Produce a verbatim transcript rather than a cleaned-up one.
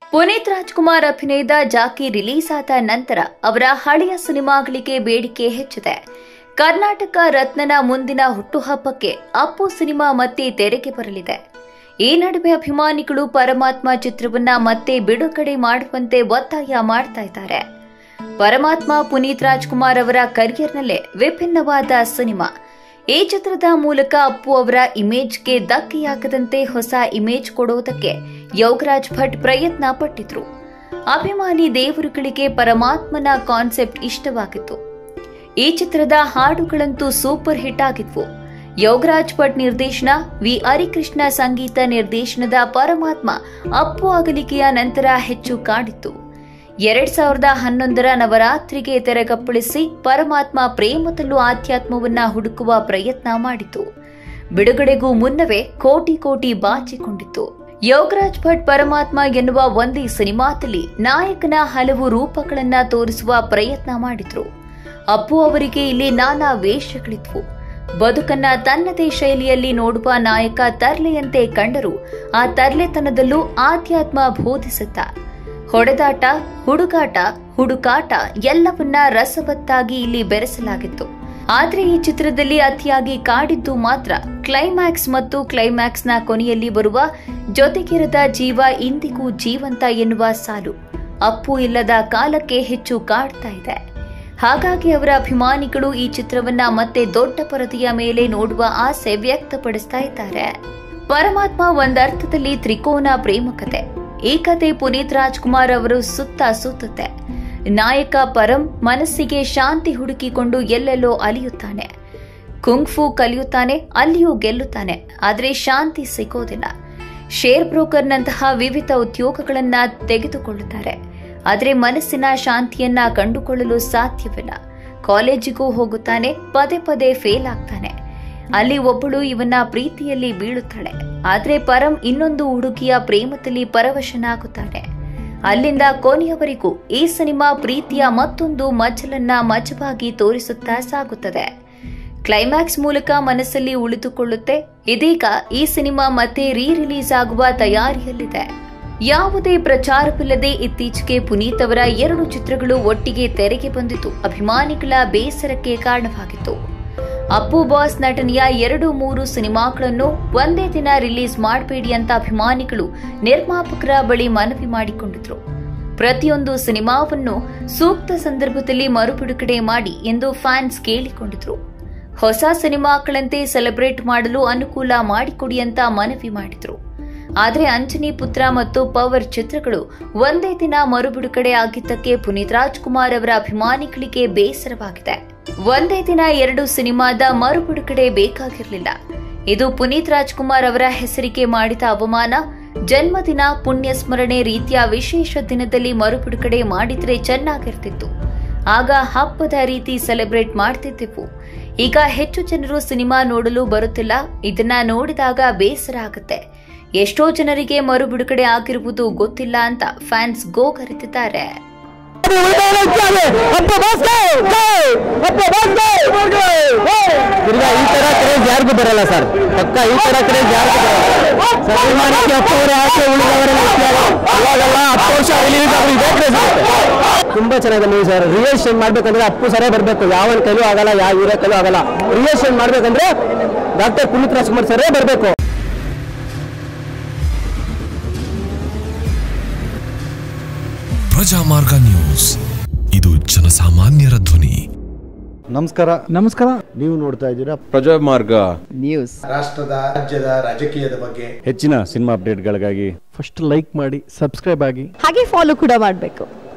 ಪುನೀತ್ ರಾಜ್ಕುಮಾರ್ ಅಭಿನಯದ ಜಾಕಿ ರಿಲೀಸ್ ಆದ ನಂತರ ಅವರ ಹಳೆಯ ಸಿನಿಮಾಗಳಿಗೆ ಬೇಡಿಕೆ ಹೆಚ್ಚಿದೆ. ಕರ್ನಾಟಕ ರತ್ನನ ಮುಂದಿನ ಹುಟ್ಟುಹಬ್ಬಕ್ಕೆ ಅಪ್ಪು ಸಿನಿಮಾ ಮತ್ತೆ ತೆರೆಗೆ ಬರಲಿದೆ. ಈ ನಡುವೆ ಅಭಿಮಾನಿಗಳು ಪರಮಾತ್ಮ ಚಿತ್ರವನ್ನ ಮತ್ತೆ ಬಿಡುಗಡೆ ಮಾಡುವಂತೆ ಒತ್ತಾಯ ಮಾಡ್ತಾ ಇದ್ದಾರೆ. ಪರಮಾತ್ಮ ಪುನೀತ್ ರಾಜ್ಕುಮಾರ್ ಅವರ ಕರಿಯರ್ನಲ್ಲೇ ವಿಭಿನ್ನವಾದ ಸಿನಿಮಾ. ಈ ಚಿತ್ರದ ಮೂಲಕ ಅಪ್ಪು ಅವರ ಇಮೇಜ್ಗೆ ಧಕ್ಕೆಯಾಗದಂತೆ ಹೊಸ ಇಮೇಜ್ ಕೊಡುವುದಕ್ಕೆ ಯೋಗರಾಜ್ ಭಟ್ ಪ್ರಯತ್ನ ಪಟ್ಟಿದ್ರು. ಅಭಿಮಾನಿ ದೇವರುಗಳಿಗೆ ಪರಮಾತ್ಮನ ಕಾನ್ಸೆಪ್ಟ್ ಇಷ್ಟವಾಗಿತ್ತು. ಈ ಚಿತ್ರದ ಹಾಡುಗಳಂತೂ ಸೂಪರ್ ಹಿಟ್ ಆಗಿದ್ವು. ಯೋಗರಾಜ್ ಭಟ್ ನಿರ್ದೇಶನ, ವಿ ಹರಿಕೃಷ್ಣ ಸಂಗೀತ ನಿರ್ದೇಶನದ ಪರಮಾತ್ಮ ಅಪ್ಪು ಅಗಲಿಕೆಯ ನಂತರ ಹೆಚ್ಚು ಕಾಡಿತ್ತು. ಎರಡ್ ಸಾವಿರದ ಹನ್ನೊಂದರ ನವರಾತ್ರಿಗೆ ತೆರೆಗಪ್ಪಳಿಸಿ ಪರಮಾತ್ಮ ಪ್ರೇಮದಲ್ಲೂ ಆಧ್ಯಾತ್ಮವನ್ನ ಹುಡುಕುವ ಪ್ರಯತ್ನ ಮಾಡಿತು. ಬಿಡುಗಡೆಗೂ ಮುನ್ನವೇ ಕೋಟಿ ಕೋಟಿ ಬಾಚಿಕೊಂಡಿತ್ತು. ಯೋಗರಾಜ್ ಭಟ್ ಪರಮಾತ್ಮ ಎನ್ನುವ ಒಂದೇ ಸಿನಿಮಾದಲ್ಲಿ ನಾಯಕನ ಹಲವು ರೂಪಗಳನ್ನ ತೋರಿಸುವ ಪ್ರಯತ್ನ ಮಾಡಿದ್ರು. ಅಪ್ಪು ಅವರಿಗೆ ಇಲ್ಲಿ ನಾನಾ ವೇಷಗಳಿದ್ವು. ಬದುಕನ್ನ ತನ್ನದೇ ಶೈಲಿಯಲ್ಲಿ ನೋಡುವ ನಾಯಕ ತರ್ಲೆಯಂತೆ ಕಂಡರೂ ಆ ತರ್ಲೆತನದಲ್ಲೂ ಆಧ್ಯಾತ್ಮ ಬೋಧಿಸುತ್ತ ಹೊಡೆದಾಟ, ಹುಡುಗಾಟ, ಹುಡುಕಾಟ ಎಲ್ಲವನ್ನ ರಸವತ್ತಾಗಿ ಇಲ್ಲಿ ಬೆರೆಸಲಾಗಿತ್ತು. ಆದ್ರೆ ಈ ಚಿತ್ರದಲ್ಲಿ ಅತಿಯಾಗಿ ಕಾಡಿದ್ದು ಮಾತ್ರ ಕ್ಲೈಮ್ಯಾಕ್ಸ್ ಮತ್ತು ಕ್ಲೈಮ್ಯಾಕ್ಸ್ನ ಕೊನೆಯಲ್ಲಿ ಬರುವ ಜೊತೆಗಿರದ ಜೀವ ಇಂದಿಗೂ ಜೀವಂತ ಎನ್ನುವ ಸಾಲು ಅಪ್ಪು ಇಲ್ಲದ ಕಾಲಕ್ಕೆ ಹೆಚ್ಚು ಕಾಡ್ತಾ ಇದೆ. ಹಾಗಾಗಿ ಅವರ ಅಭಿಮಾನಿಗಳು ಈ ಚಿತ್ರವನ್ನ ಮತ್ತೆ ದೊಡ್ಡ ಪರದೆಯ ಮೇಲೆ ನೋಡುವ ಆಸೆ ವ್ಯಕ್ತಪಡಿಸ್ತಾ ಇದ್ದಾರೆ. ಪರಮಾತ್ಮ ಒಂದರ್ಥದಲ್ಲಿ ತ್ರಿಕೋನ ಪ್ರೇಮ ಕಥೆ. ಈ ಕಥೆ ಪುನೀತ್ ರಾಜ್ಕುಮಾರ್ ಅವರು ಸುತ್ತ ಸುತ್ತುತ್ತೆ. ನಾಯಕ ಪರಂ ಮನಸ್ಸಿಗೆ ಶಾಂತಿ ಹುಡುಕಿಕೊಂಡು ಎಲ್ಲೆಲ್ಲೋ ಅಲಿಯುತ್ತಾನೆ. ಕುಂಗ್ಫು ಕಲಿಯುತ್ತಾನೆ, ಅಲ್ಲಿಯೂ ಗೆಲ್ಲುತ್ತಾನೆ. ಆದರೆ ಶಾಂತಿ ಸಿಗೋದಿಲ್ಲ. ಶೇರ್ ಬ್ರೋಕರ್ನಂತಹ ವಿವಿಧ ಉದ್ಯೋಗಗಳನ್ನ ತೆಗೆದುಕೊಳ್ಳುತ್ತಾರೆ. ಆದರೆ ಮನಸ್ಸಿನ ಶಾಂತಿಯನ್ನ ಕಂಡುಕೊಳ್ಳಲು ಸಾಧ್ಯವಿಲ್ಲ. ಕಾಲೇಜಿಗೂ ಹೋಗುತ್ತಾನೆ, ಪದೇ ಪದೇ ಫೇಲ್ ಆಗ್ತಾನೆ. ಅಲ್ಲಿ ಒಬ್ಬಳು ಇವನ್ನ ಪ್ರೀತಿಯಲ್ಲಿ ಬೀಳುತ್ತಾಳೆ. ಆದ್ರೆ ಪರಂ ಇನ್ನೊಂದು ಹುಡುಗಿಯ ಪ್ರೇಮದಲ್ಲಿ ಪರವಶನಾಗುತ್ತಾನೆ. ಅಲ್ಲಿಂದ ಕೊನೆಯವರೆಗೂ ಈ ಸಿನಿಮಾ ಪ್ರೀತಿಯ ಮತ್ತೊಂದು ಮಜಲನ್ನ ಮಜವಾಗಿ ತೋರಿಸುತ್ತಾ ಸಾಗುತ್ತದೆ. ಕ್ಲೈಮ್ಯಾಕ್ಸ್ ಮೂಲಕ ಮನಸ್ಸಲ್ಲಿ ಉಳಿದುಕೊಳ್ಳುತ್ತೆ. ಇದೀಗ ಈ ಸಿನಿಮಾ ಮತ್ತೆ ರೀ ರಿಲೀಸ್ ಆಗುವ ತಯಾರಿಯಲ್ಲಿದೆ. ಯಾವುದೇ ಪ್ರಚಾರವಿಲ್ಲದೆ ಇತ್ತೀಚೆಗೆ ಪುನೀತ್ ಅವರ ಎರಡು ಚಿತ್ರಗಳು ಒಟ್ಟಿಗೆ ತೆರೆಗೆ ಬಂದಿದ್ದು ಅಭಿಮಾನಿಗಳ ಬೇಸರಕ್ಕೆ ಕಾರಣವಾಗಿತ್ತು. ಅಪ್ಪು ಬಾಸ್ ನಟನೆಯ ಎರಡು ಮೂರು ಸಿನಿಮಾಗಳನ್ನು ಒಂದೇ ದಿನ ರಿಲೀಸ್ ಮಾಡಬೇಡಿ ಅಂತ ಅಭಿಮಾನಿಗಳು ನಿರ್ಮಾಪಕರ ಬಳಿ ಮನವಿ ಮಾಡಿಕೊಂಡಿದ್ರು. ಪ್ರತಿಯೊಂದು ಸಿನಿಮಾವನ್ನು ಸೂಕ್ತ ಸಂದರ್ಭದಲ್ಲಿ ಮರುಬಿಡುಗಡೆ ಮಾಡಿ ಎಂದು ಫ್ಯಾನ್ಸ್ ಕೇಳಿಕೊಂಡಿದ್ರು. ಹೊಸ ಸಿನಿಮಾಗಳಂತೆ ಸೆಲೆಬ್ರೇಟ್ ಮಾಡಲು ಅನುಕೂಲ ಮಾಡಿಕೊಡಿ ಅಂತ ಮನವಿ ಮಾಡಿದ್ರು. ಆದರೆ ಅಂಜನಿ ಪುತ್ರ ಮತ್ತು ಪವರ್ ಚಿತ್ರಗಳು ಒಂದೇ ದಿನ ಮರುಬಿಡುಗಡೆ ಆಗಿದ್ದಕ್ಕೆ ಪುನೀತ್ ರಾಜ್ಕುಮಾರ್ ಅವರ ಅಭಿಮಾನಿಗಳಿಗೆ ಬೇಸರವಾಗಿದೆ. ಒಂದೇ ದಿನ ಎರಡು ಸಿನಿಮಾದ ಮರುಬಿಡುಗಡೆ ಬೇಕಾಗಿರಲಿಲ್ಲ. ಇದು ಪುನೀತ್ ರಾಜ್ಕುಮಾರ್ ಅವರ ಹೆಸರಿಗೆ ಮಾಡಿದ ಅವಮಾನ. ಜನ್ಮದಿನ, ಪುಣ್ಯ ಸ್ಮರಣೆ ರೀತಿಯ ವಿಶೇಷ ದಿನದಲ್ಲಿ ಮರುಬಿಡುಗಡೆ ಮಾಡಿದ್ರೆ ಚೆನ್ನಾಗಿರ್ತಿತ್ತು. ಆಗ ಹಬ್ಬದ ರೀತಿ ಸೆಲೆಬ್ರೇಟ್ ಮಾಡ್ತಿದ್ದೆವು. ಈಗ ಹೆಚ್ಚು ಜನರು ಸಿನಿಮಾ ನೋಡಲು ಬರುತ್ತಿಲ್ಲ. ಇದನ್ನ ನೋಡಿದಾಗ ಬೇಸರ ಆಗುತ್ತೆ. ಎಷ್ಟೋ ಜನರಿಗೆ ಮರು ಬಿಡುಗಡೆ ಆಗಿರುವುದು ಗೊತ್ತಿಲ್ಲ ಅಂತ ಫ್ಯಾನ್ಸ್ ಗೋಗರೆದಿದ್ದಾರೆ. ಈ ತರ ಕ್ರೇಜ್ ಯಾರಿಗೂ ಬರಲ್ಲ ಸರ್. ಪಕ್ಕ ಈ ತರ ಕ್ರೇಜ್ ಯಾರಿಗೂ ಬರಲ್ಲ. ಅಭಿಮಾನಕ್ಕೆ ಅಪ್ಪವರೇ ಆಸೆ ಉಳಿದವರೆಲ್ಲ ಅವಾಗೆಲ್ಲ ಹತ್ತು ವರ್ಷ ರಿಲೀಸ್ ಆದ್ರೆ ಇದೇ ಕ್ರೇಜ್ ಆಗುತ್ತೆ. ತುಂಬಾ ಚೆನ್ನಾಗಿದೆ ಮೂವಿ ಸರ್. ರಿಯೇಷನ್ ಮಾಡ್ಬೇಕಂದ್ರೆ ಅಪ್ಪು ಸರೇ ಬರ್ಬೇಕು. ಯಾವನ್ ಕೈಲೂ ಆಗಲ್ಲ, ಯಾವ ಹೀರೋ ಕೈಲೂ ಆಗಲ್ಲ. ರಿಯೇಷನ್ ಮಾಡ್ಬೇಕಂದ್ರೆ ಡಾಕ್ಟರ್ ಪುನೀತ್ ರಾಜ್ಕುಮಾರ್ ಸರೇ ಬರ್ಬೇಕು. ಪ್ರಜಾಮಾರ್ಗ ನ್ಯೂಸ್, ಇದು ಜನಸಾಮಾನ್ಯರ ಧ್ವನಿ. ನಮಸ್ಕಾರ ನಮಸ್ಕಾರ ನೀವು ನೋಡ್ತಾ ಇದ್ದೀರಾ ಪ್ರಜಾಮಾರ್ಗ ನ್ಯೂಸ್. ರಾಷ್ಟ್ರದ ರಾಜ್ಯದ ರಾಜಕೀಯದ ಬಗ್ಗೆ ಹೆಚ್ಚಿನ ಸಿನಿಮಾ ಅಪ್ಡೇಟ್ಗಳಿಗಾಗಿ ಫಸ್ಟ್ ಲೈಕ್ ಮಾಡಿ, ಸಬ್ಸ್ಕ್ರೈಬ್ ಆಗಿ, ಹಾಗೆ ಫಾಲೋ ಕೂಡ ಮಾಡಬೇಕು.